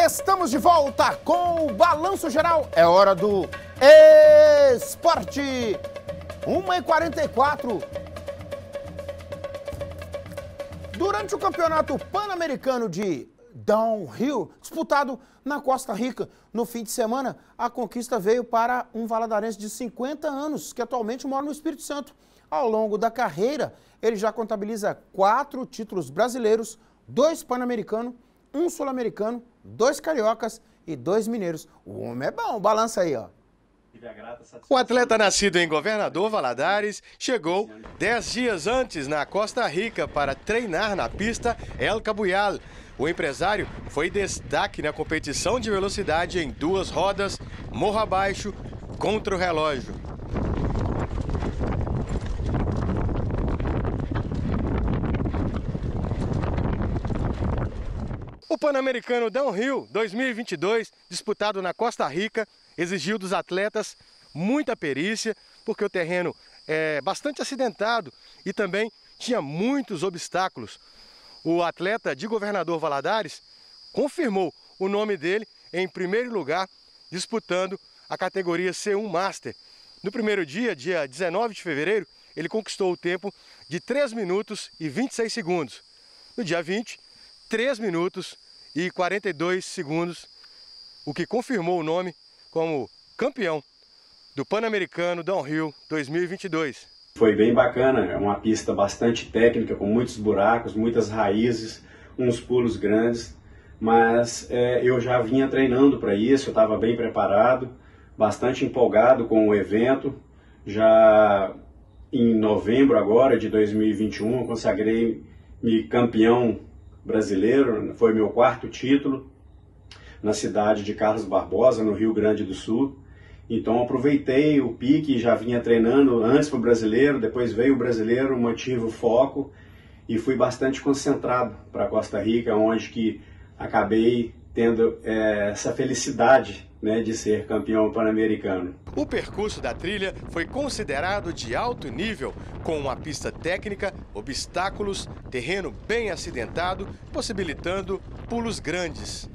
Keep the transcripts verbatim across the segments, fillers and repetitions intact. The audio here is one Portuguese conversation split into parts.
Estamos de volta com o Balanço Geral. É hora do esporte. uma e quarenta e quatro. Durante o Campeonato Pan-Americano de Downhill, disputado na Costa Rica no fim de semana, a conquista veio para um valadarense de cinquenta anos, que atualmente mora no Espírito Santo. Ao longo da carreira, ele já contabiliza quatro títulos brasileiros, dois pan-americanos, um sul-americano, dois cariocas e dois mineiros. O homem é bom, balança aí, ó. O atleta nascido em Governador Valadares chegou dez dias antes na Costa Rica para treinar na pista El Cabuyal. O empresário foi destaque na competição de velocidade em duas rodas, morro abaixo, contra o relógio. O Pan-Americano Downhill dois mil e vinte e dois, disputado na Costa Rica, exigiu dos atletas muita perícia, porque o terreno é bastante acidentado e também tinha muitos obstáculos. O atleta de Governador Valadares confirmou o nome dele em primeiro lugar, disputando a categoria C um Master. No primeiro dia, dia dezenove de fevereiro, ele conquistou o tempo de três minutos e vinte e seis segundos. No dia vinte, três minutos e quarenta e dois segundos, o que confirmou o nome como campeão do Pan-Americano Downhill dois mil e vinte e dois. Foi bem bacana, é uma pista bastante técnica, com muitos buracos, muitas raízes, uns pulos grandes, mas é, eu já vinha treinando para isso, eu estava bem preparado, bastante empolgado com o evento. Já em novembro agora de dois mil e vinte e um, eu consagrei-me campeão brasileiro, foi meu quarto título na cidade de Carlos Barbosa, no Rio Grande do Sul. Então aproveitei o pique, já vinha treinando antes para o brasileiro, depois veio o brasileiro, mantive o foco e fui bastante concentrado para a Costa Rica, onde que acabei tendo é, essa felicidade, né, de ser campeão pan-americano. O percurso da trilha foi considerado de alto nível, com uma pista técnica, obstáculos, terreno bem acidentado, possibilitando pulos grandes.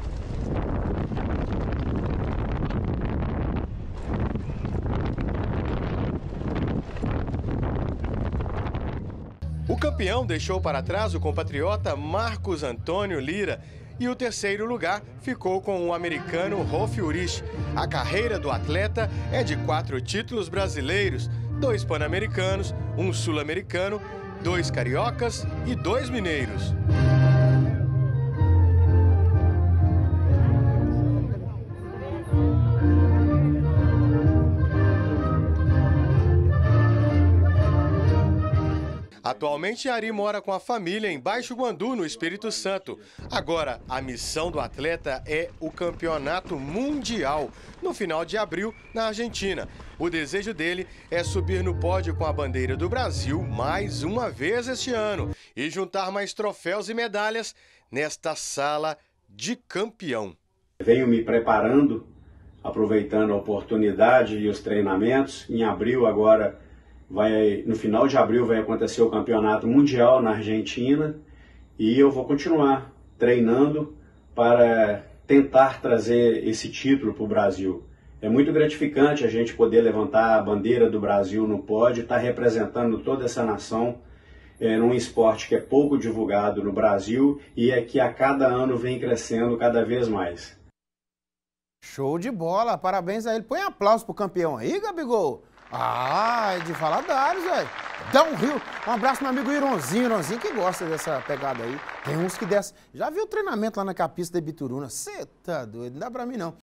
O campeão deixou para trás o compatriota Marcos Antônio Lira e o terceiro lugar ficou com o americano Rolf Urich. A carreira do atleta é de quatro títulos brasileiros, dois pan-americanos, um sul-americano, dois cariocas e dois mineiros. Atualmente, Ari mora com a família em Baixo Guandu, no Espírito Santo. Agora, a missão do atleta é o Campeonato Mundial, no final de abril, na Argentina. O desejo dele é subir no pódio com a bandeira do Brasil mais uma vez este ano e juntar mais troféus e medalhas nesta sala de campeão. Venho me preparando, aproveitando a oportunidade e os treinamentos. Em abril agora... Vai, no final de abril vai acontecer o Campeonato Mundial na Argentina e eu vou continuar treinando para tentar trazer esse título para o Brasil. É muito gratificante a gente poder levantar a bandeira do Brasil no pódio, estar representando toda essa nação é, num esporte que é pouco divulgado no Brasil e é que a cada ano vem crescendo cada vez mais. Show de bola, parabéns a ele. Põe aplauso pro campeão aí, Gabigol. Ah, é de Valadares, velho. Downhill. Um abraço meu amigo Ironzinho, Ironzinho que gosta dessa pegada aí. Tem uns que desce. Já viu o treinamento lá na pista de Bituruna? Cê tá doido, não dá pra mim não.